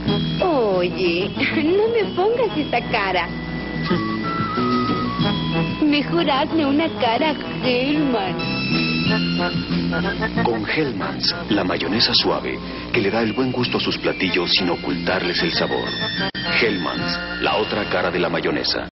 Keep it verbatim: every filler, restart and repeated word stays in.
Oye, no me pongas esa cara. Mejor hazme una cara, Hellman. Con Hellmann's, la mayonesa suave, que le da el buen gusto a sus platillos sin ocultarles el sabor. Hellmann's, la otra cara de la mayonesa.